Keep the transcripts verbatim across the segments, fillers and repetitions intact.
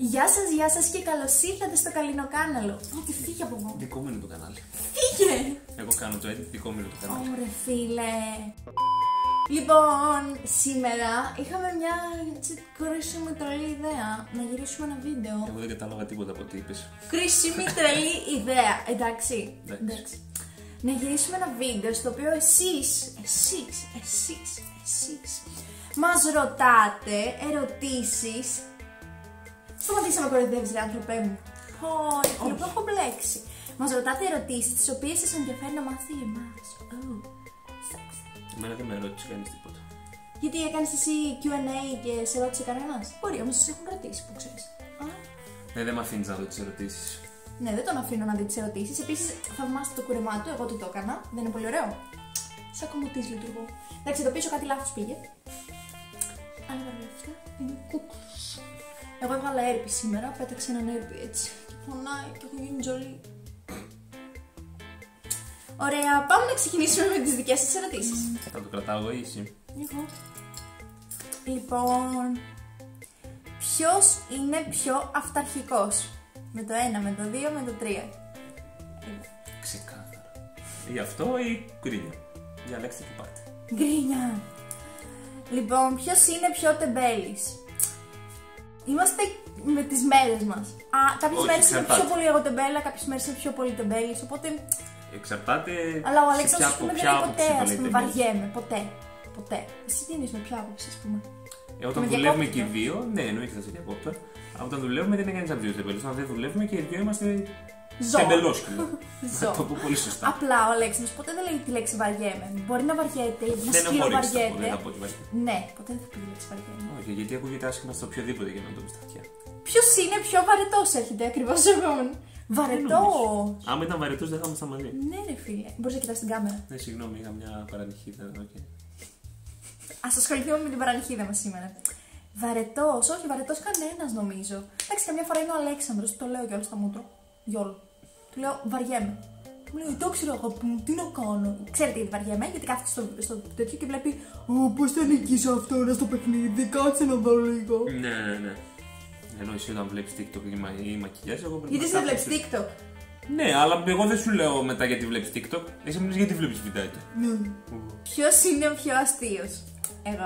Γεια σας, γεια σας και καλώς ήρθατε στο Καλλινοκάναλο. Άντε φύγε από εδώ. Δικό μου είναι το κανάλι. Φύγε! Εγώ κάνω το edit, δικό μου είναι το κανάλι. Ωρε φίλε. Λοιπόν, σήμερα είχαμε μια κρίσιμη τρελή ιδέα να γυρίσουμε ένα βίντεο. Εγώ δεν κατάλαβα τίποτα από ό,τι είπες. Κρίσιμη τρελή ιδέα, εντάξει. Εντάξει. Εντάξει. Να γυρίσουμε ένα βίντεο στο οποίο εσείς, εσείς, εσείς, εσείς μας ρωτάτε ερωτήσεις. Σταματήσαμε να κοροϊδεύεις ρε άνθρωπέ μου. Όχι, φίλε, που έχω μπλέξει. Μας ρωτάτε ερωτήσεις τις οποίες σας ενδιαφέρει να μάθετε για εμάς. Oh, Εμένα δεν με ρώτησε κανείς τίποτα. γιατί έκανες εσύ κιου εν έι και σε ρώτησε κανένας? Μπορεί, όμως σας έχουν ρωτήσει που ξέρεις. Α, Ναι, δεν με αφήνεις να δω τις ερωτήσεις. ναι, δεν τον αφήνω να δει τις ερωτήσεις. Επίσης, θαυμάστε το κούρεμά του, εγώ του το έκανα. Δεν είναι πολύ ωραίο? Σαν κομμωτής λειτουργώ. Εντάξει, εδώ πίσω κάτι λάθος πήγε. Αλλά τα αυτά είναι κούκλος. Εγώ έβγαλα έρπη σήμερα, πέταξε έναν έρπη έτσι. Και πονάει και έχω γίνει τζολί. Ωραία, πάμε να ξεκινήσουμε με τις δικές σας ερωτήσεις. Θα το κρατάω εγώ ή εσύ? Εγώ. Λοιπόν, ποιος είναι πιο αυταρχικός? Με το ένα, με το δύο, με το τρία. Ξεκάθαρα. Ή αυτό ή γκρίνια. Διαλέξτε και πάτε. Γκρίνια. Λοιπόν, ποιος είναι πιο τεμπέλης? Είμαστε με τις μέρες μας. Α, κάποιες Όχι, μέρες είναι εξαρτάται. πιο πολύ εγώ τεμπέλα, κάποιες μέρες είναι πιο πολύ τεμπέλης, οπότε... Εξαρτάται. Αλλά ο σε Αλέξανδρος, ποια- ας πούμε, από δεν ποια λέει άποψη ποτέ, το ας λέει πούμε, τεμπέλης. βαριέμαι, ποτέ. Ποτέ. Εσύ τι εννοείς με ποια άποψη, ας πούμε? Ε, όταν Με δουλεύουμε διακόπτω. και οι δύο, ναι, εννοείται θα σε διακόπτω. Αλλά όταν δουλεύουμε δεν είναι κανείς από τους δύο τεμπέλους. Όταν δεν δουλεύουμε και οι δύο είμαστε Ζώα. τεμπελόσκυλα. Ζω. Να το πω πολύ σωστά. Απλά ο Αλέξανδρος ποτέ δεν λέει τη λέξη βαριέμαι. Μπορεί να βαριέται, να Δεν έχω ρίξει το σκυλοβαριέται. πολύ, θα πω ότι βαριέμαι. Ναι, ποτέ δεν θα πει τη λέξη βαριέμαι. Όχι, γιατί ακούγεται άσχημα στο οποιοδήποτε για να το πει στα αυτιά. Ποιος είναι πιο βαρετός, έρχεται ακριβώς εγώ. Βαρετός. Άμα ήταν βαρετός δεν θα ήμασταν μαζί. Ναι, ρε φίλε. Μπορείς να κοιτάς την κάμερα. Ναι, συγγνώμη, είχα μια παρανυχίδα. Okay. Ας ασχοληθούμε με την παρανυχίδα μας σήμερα. Βαρετός, όχι βαρετός κανένας νομίζω. Εντάξει, καμιά φορά είναι ο Αλέξανδρος, το λέω κιόλας στα μούτρο. Γιόλο. Του λέω βαριέμαι. Μου λέει, το ξέρω αγαπητοί μου, τι να κάνω. Ξέρετε γιατί βαριέμαι, γιατί κάθεται στο, στο τέτοιο και βλέπει. Ω, πώς θα νικήσω αυτό να στο παιχνίδι, κάτσε να δω λίγο. Ναι, ναι, ναι. Ενώ εσύ όταν βλέπεις TikTok ή, μα... ή μακιγιάζ, εγώ πρέπει Γιατί να δεν κάθεσαι- βλέπεις TikTok? Ναι, αλλά εγώ δεν σου λέω μετά γιατί βλέπεις TikTok. Εσύ μου λες γιατί βλέπεις βιντεάκια. Ναι. Ποιος είναι ο πιο αστείος? Εγώ.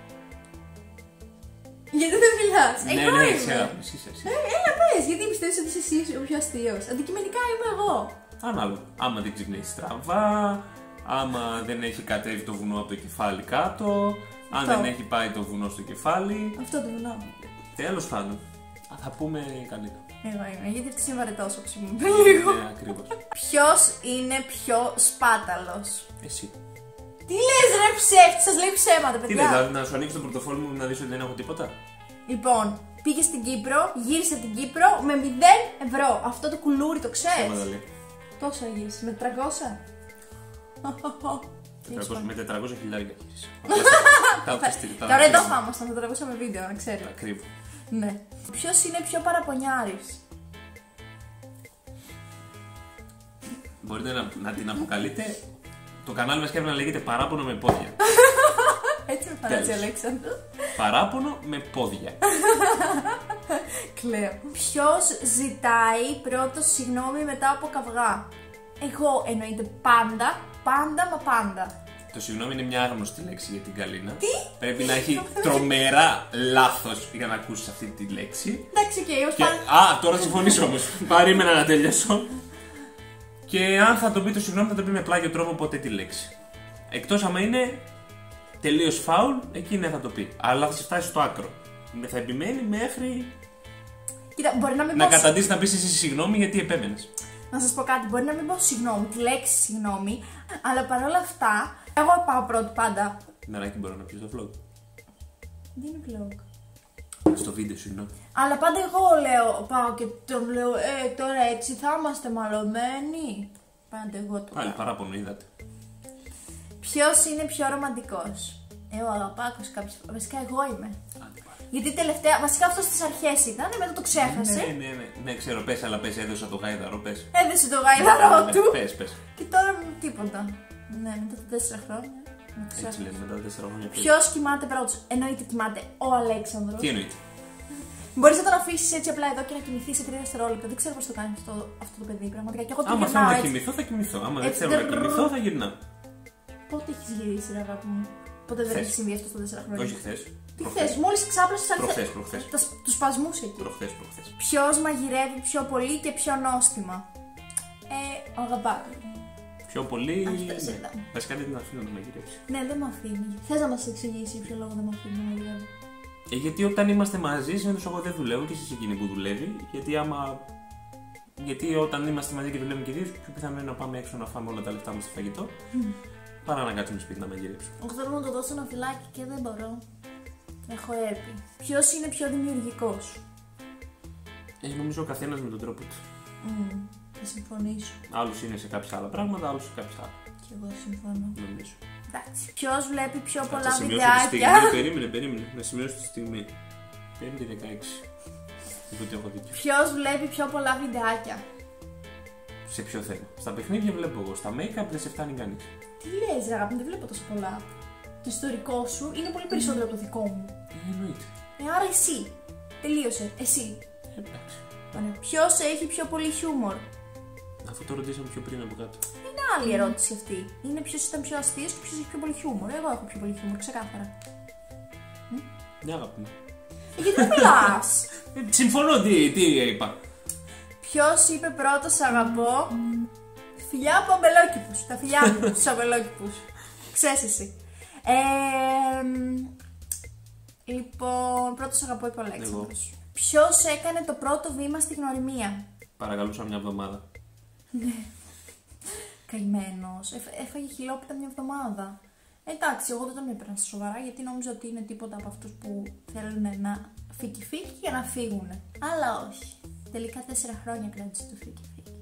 Γιατί δεν μιλάς? Ναι, Εγώ ναι, είμαι. σε αγάπη, εσύ, εσύ. Ε, Έλα πες, γιατί πιστεύεις ότι είσαι εσύ ο πιο αστείος? Αντικειμενικά είμαι εγώ. Ανάλογα. Άμα δεν ξυπνήσει στραβά, άμα δεν έχει κατέβει το βουνό από το κεφάλι κάτω, αν Αυτό. δεν έχει πάει το βουνό στο κεφάλι. Αυτό το βουνό. Τέλος πάντων. Α, θα πούμε καλύτερα. Εγώ είμαι, γιατί αυτής είναι βαρετός όπως ήμουν πριν λίγο. Ναι, ακριβώς. Ποιος είναι πιο σπάταλος? Εσύ. Τι λες ρε ψεύτη, σας λέει ψέματα Τι παιδιά. λες, να σου ανοίξω το πορτοφόλι μου να δεις ότι δεν έχω τίποτα. Λοιπόν, πήγε στην Κύπρο, γύρισε την Κύπρο με μηδέν ευρώ. Αυτό το κουλούρι το Ψέματα ξέρεις? λέει. Τόσο γύρισε, με τριακόσια. τετρακόσια με τετρακόσια χιλιάρια γύρισε. Τώρα εδώ θα ήμασταν, θα τραβούσαμε βίντεο, να ξέρει. Ακριβώς. Ναι. Ποιος είναι πιο παραπονιάρης? Μπορείτε να, να την αποκαλείτε. Το κανάλι μας πρέπει να λέγεται Παράπονο με πόδια. Έτσι με φανάζει ο Τέλος. Αλέξανδρος. Παράπονο με πόδια. Κλαίω. Ποιος ζητάει πρώτο συγγνώμη μετά από καυγά? Εγώ εννοείται πάντα, πάντα μα πάντα. Το συγγνώμη είναι μια άγνωστη λέξη για την Καλίνα. Τι? Πρέπει να έχει τρομερά λάθος για να ακούσεις αυτή τη λέξη. Εντάξει, οκ, ως Και... πάντα. Α, τώρα συμφωνήσω όμως. Παρήμενα να τελειώσω. Και αν θα το πει το συγγνώμη, θα το πει με πλάγιο τρόπο ποτέ τη λέξη. Εκτός άμα είναι τελείως φάουλ, εκεί ναι θα το πει. Αλλά θα σε φτάσει στο άκρο. Θα επιμένει μέχρι Κοίτα, μπορεί να μην να πω. καταντήσει να πεις εσύ συγγνώμη γιατί επέμενες. Να σας πω κάτι, μπορεί να μην πω συγγνώμη, τη λέξη συγγνώμη, αλλά παρόλα αυτά, εγώ πάω πρώτη πάντα. Μεράκι μπορώ να πιω στο vlog. Δεν είναι vlog. Στο βίντεο, συγγνώμη. Αλλά πάντα εγώ λέω, πάω και τον λέω, ε, τώρα έτσι θα είμαστε μαλωμένοι. Πάντα εγώ το Πάλι κάνω. παράπονο, είδατε. Ποιος είναι πιο ρομαντικός? Εγώ αγαπάκος κάποιες φορές, βασικά εγώ είμαι. Άντε πάλι. Γιατί τελευταία, βασικά αυτό στις αρχές ήταν, μετά το ξέχασε. Ναι, ναι, ναι, ναι, ξέρω, πες, αλλά πες, έδωσα το γάιδαρο, πες. Έδεσε το γαϊδαρό Ναι, του. Πες, πες. Και τώρα τίποτα. Ναι, μετά τα τέσσερα χρόνια. με το Έτσι ξέχασα. λένε μετά τα τέσσερα χρόνια. Ποιος κοιμάται πρώτος? Εννοείται κοιμάται ο Αλέξανδρος. Τι εννοείται? Μπορείς να τον αφήσεις έτσι απλά εδώ και να κοιμηθεί σε τρία δευτερόλεπτα. Δεν ξέρω πώς το κάνει αυτό, αυτό το παιδί πραγματικά. Και εγώ το Άμα γυρνάω θέλω να έτσι. κοιμηθώ, θα κοιμηθώ. Άμα δεν Έτσι, θέλω να τερ- κοιμηθώ, θα γυρνάω. Πότε έχεις γυρίσει, ρε αγάπη μου? Ποτέ δεν Χθες. έχει συμβεί αυτό στα τέσσερα χρόνια. Όχι χθε. Τι χθες, μόλις ξάπλωσες Προχθές, προχθές. τους σπασμούς εκεί. Προχθές, προχθές. Ποιος μαγειρεύει πιο πολύ και πιο νόστιμα? Ε, ο αγαπάω. Πιο πολύ. Αυτός Ναι. εδώ. Βασικά δεν την αφήνω να μαγειρέψει. Ναι, δεν με αφήνει. Θες να μας εξηγήσει ποιο λόγο δεν με αφήνει να μαγειρεύει? Ε, γιατί όταν είμαστε μαζί, συνήθως εγώ δεν δουλεύω και εσύ εκείνη που δουλεύει. Γιατί άμα. Γιατί όταν είμαστε μαζί και δουλεύουμε και δύο, πιο πιθανό είναι να πάμε έξω να φάμε όλα τα λεφτά μας στο φαγητό. Παρά να κάτσουμε σπίτι να μαγειρέψουμε. Εγώ θέλω να του δώσω ένα φυλάκι και δεν μπορώ. Έχω έρπη. Ποιος είναι πιο δημιουργικός? Ε, νομίζω ο καθένας με τον τρόπο του. Mm, θα συμφωνήσω. Άλλος είναι σε κάποια άλλα πράγματα, άλλος σε κάποια άλλα. Και εγώ συμφωνώ. Νομίζω. Εντάξει. Ποιος βλέπει πιο πολλά Θα σημειώσω τη στιγμή. βιντεάκια? Περίμενε, περίμενε. Να σημειώσω τη στιγμή. πέμπτη δεκαέξι. Οπότε έχω δίκιο. Ποιος βλέπει πιο πολλά βιντεάκια? Σε ποιο θέμα? Στα παιχνίδια βλέπω εγώ. Στα make-up δεν σε φτάνει κανείς. Τι λες, ρε αγάπη, δεν βλέπω τόσο πολλά. Το ιστορικό σου είναι πολύ περισσότερο από το δικό μου. Ε, εννοείται. Ε, άρα εσύ. Τελείωσε. Εσύ. Ε, εντάξει. Ωραία. Ποιος έχει πιο πολύ χιούμορ? Αφού το ρωτήσαμε πιο πριν από κάτω. Είναι άλλη ερώτηση αυτή. Είναι ποιος ήταν πιο αστείος και ποιος έχει πιο πολύ χιούμορ. Εγώ έχω πιο πολύ χιούμορ, ξεκάθαρα. Μια αγάπη μου. Ε, γιατί δεν μιλάς? Ε, συμφωνώ, τι, τι είπα. Ποιος είπε πρώτος αγαπώ? Φιλιά από αμπελόκηπους. Τα φιλιά μου στους αμπελόκηπους. Ξέρεις εσύ. Ε, μ, λοιπόν, πρώτος αγαπώ είπε ο Αλέξανδρος. Ποιος έκανε το πρώτο βήμα στη γνωριμία? Παρακαλούσα μια εβδομάδα. Καημένος. Έφ, έφαγε χιλόπιτα μια εβδομάδα. Εντάξει, εγώ δεν τον έπαιρνα στα σοβαρά γιατί νόμιζα ότι είναι τίποτα από αυτούς που θέλουν να φύγει φύγει και να φύγουν. Αλλά όχι. Τελικά τέσσερα χρόνια κράτησε το φύγει φύγει.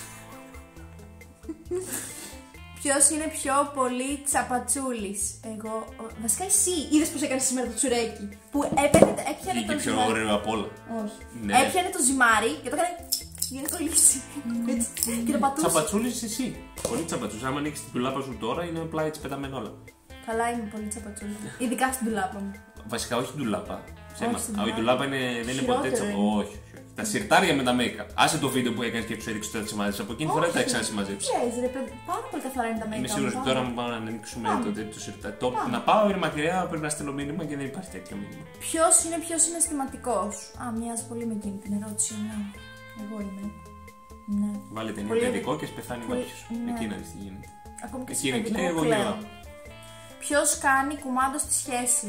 Ποιος είναι πιο πολύ τσαπατσούλης? Εγώ. ο- Βασικά εσύ. Είδες πως έκανες σήμερα το τσουρέκι? Που έπαιρνε, έπιανε Βγήκε το πιο ζυμάρι. ωραίο απ' όλα. Όχι. Ναι. Έπιανε το ζυμάρι και το έκανε. Για να κολλήσει. Έτσι. Και το πατούσε. Τσαπατσούλη εσύ. Πολύ τσαπατσούλη. Άμα ανοίξει την τουλάπα σου τώρα είναι απλά έτσι πεταμένα όλα. Καλά, είμαι πολύ τσαπατσούλη. Ειδικά στην τουλάπα μου. Βασικά όχι την τουλάπα. Ψέμα. στην Α, η τουλάπα. τουλάπα είναι, δεν είναι ποτέ Χειρότερο τσαπατσούλη. είναι. Όχι, όχι. Τα σιρτάρια με τα make-up. Άσε το βίντεο που έκανε και του έδειξε ότι τα συμμαζέψει. Από εκείνη τη φορά δεν τα έχει ξανασημαζέψει. Ξέρεις, ρε παιδί, πάρα πολύ καθαρά είναι τα make-up. Είμαι σίγουρο ότι Πάμε. τώρα μου πάμε να ανοίξουμε Πάμε. το τέτοιο σιρτάρι. Το Πάμε. να πάω είναι μακριά, πρέπει να στείλω μήνυμα και δεν υπάρχει τέτοιο μήνυμα. Ποιος είναι πιο συναισθηματικός? Α, μοιάζει πολύ με εκείνη την ερώτηση. Ναι. Εγώ είμαι. Ναι. Βάλετε ένα Πολύ- παιδικό και σπεθάνει πολύ- κάποιο. ναι. Εκεί να δει τι γίνεται. Ακόμη και Εκεί είναι σημαντικό κλαίω, εγώ κλαίω. γελάω. Ποιος κάνει κουμάντο στη σχέση?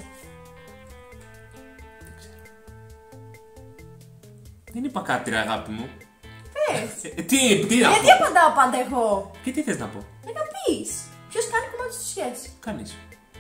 Δεν είπα κάτι, ρε αγάπη μου. Πες. Ε, τι, τι να Γιατί πω. απαντάω πάντα εγώ? Και τι θες να πω. Ε, να πεις. Ποιος κάνει κουμάντο στη σχέση? Κάνεις.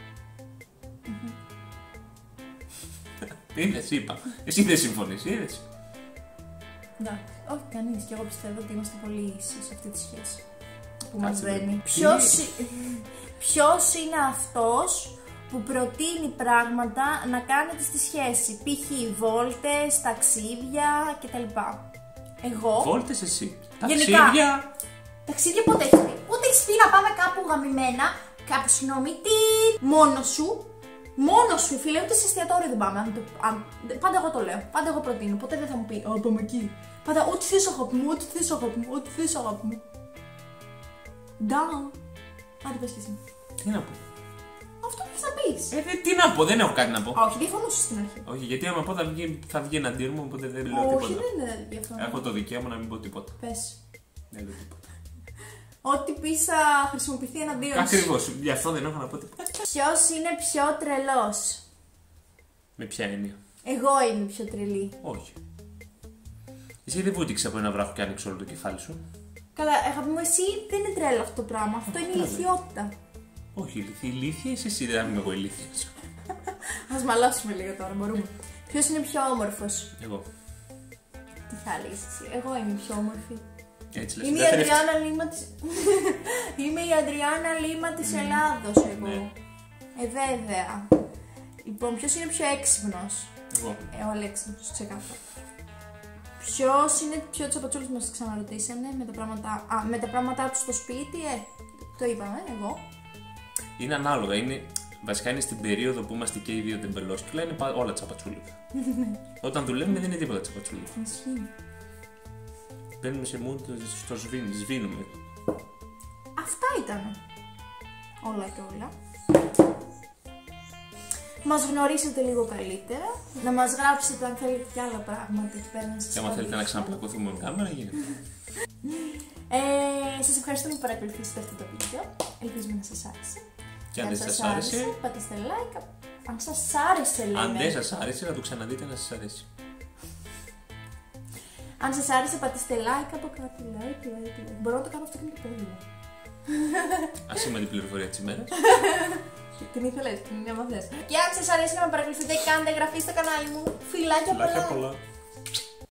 Είδες, είπα. Εσύ δεν συμφωνείς, είδες. Εντάξει. Όχι, κανείς. Και εγώ πιστεύω ότι είμαστε πολύ ίσοι σε αυτή τη σχέση που μας Κάτσε, δένει. ρε. Ποιος, ποιος είναι αυτός που προτείνει πράγματα να κάνετε στη σχέση? Π.χ. βόλτες, ταξίδια κτλ. Εγώ. Βόλτες εσύ. Γενικά. Ταξίδια. Ταξίδια πότε έχεις πει? Πότε έχεις πει να πάμε κάπου γαμημένα, κάπου συγγνώμη, τι, μόνος σου. Μόνος σου, φίλε, ούτε σε εστιατόριο δεν πάμε. Αν το, αν, πάντα εγώ το λέω. Πάντα εγώ προτείνω. Ποτέ δεν θα μου πει, Α, πάμε εκεί. Πάντα, ό,τι θες αγάπη μου, ό,τι θες αγάπη μου, ό,τι θες αγάπη μου. Ντα. Άντε πες και εσύ. Τι να πω. Αυτό που θες να πεις. Ε, δε- τι να πω, δεν έχω κάτι να πω. Όχι, διαφωνούσες στην αρχή. Όχι, γιατί άμα πω θα βγει, θα βγει εναντίον μου, οπότε δεν λέω Όχι, τίποτα. δεν είναι διαφωνώ. Έχω το δικαίωμα να μην πω τίποτα. Πες. Δεν λέω τίποτα. Ό,τι πεις θα χρησιμοποιηθεί εναντίον σου. Ακριβώς, γι' αυτό δεν έχω να πω τίποτα. Ποιος είναι πιο τρελός? Με ποια έννοια. Εγώ είμαι πιο τρελή. Όχι. Εσύ δεν βούτυξε από ένα βράχο και άνοιξε όλο το κεφάλι σου. Καλά, αγάπη μου, εσύ δεν είναι τρέλο αυτό το πράγμα. Αυτό είναι τρέλο. ηλικιότητα. Όχι, ηλίθεια, ηλίθεια είσαι εσύ, δεν είμαι εγώ ηλίθεια. Ας μαλώσουμε λίγο τώρα, μπορούμε. Ποιος είναι πιο όμορφος? Εγώ. Τι θα λες εσύ? Εγώ είμαι πιο όμορφη. Έτσι λες. Είμαι η δεύτερη Αντριάννα Λίμα της... Είμαι η Αντριάννα Λίμα της Ελλάδος εγώ. Ναι. Ε, βέβαια. Λοιπόν, ποιος είναι πιο έξυπνος? Εγώ. Ε, ο Αλέξανδρος, ξεκάθαρα. Ποιος είναι πιο τσαπατσούλης, μας ξαναρωτήσανε με τα πράγματα, α, με τα πράγματά του στο σπίτι, ε, το είπαμε, εγώ. Είναι ανάλογα, είναι Βασικά είναι στην περίοδο που είμαστε και οι δύο τεμπελόσκυλα, είναι όλα τσαπατσούλικα. Όταν δουλεύουμε δεν είναι τίποτα τσαπατσούλικα. Ισχύει. Μπαίνουμε σε mood, στο σβήν, σβήνουμε. Αυτά ήταν. Όλα και όλα. Μας γνωρίσετε λίγο καλύτερα. Να μας γράψετε αν θέλετε και άλλα πράγματα εκεί πέρα να σας Και άμα θέλετε να ξαναπλακωθούμε με κάμερα, γίνεται. Ε, σας ευχαριστούμε που παρακολουθήσατε αυτό το βίντεο. Ελπίζουμε να σας άρεσε. Και αν δεν σας άρεσε, πατήστε like. Αν σας άρεσε, λέμε. Αν δεν σας άρεσε, να το ξαναδείτε να σας αρέσει. Αν σας άρεσε, πατήστε like από κάτω. Like, like, like. Μπορώ να το κάνω αυτό και με το πόδι μου. Ασήμαντη πληροφορία της ημέρας. Την ήθελες, την έμαθες. Και αν σας αρέσει να με παρακολουθείτε, κάντε εγγραφή στο κανάλι μου. Φιλάκια πολλά. πολλά.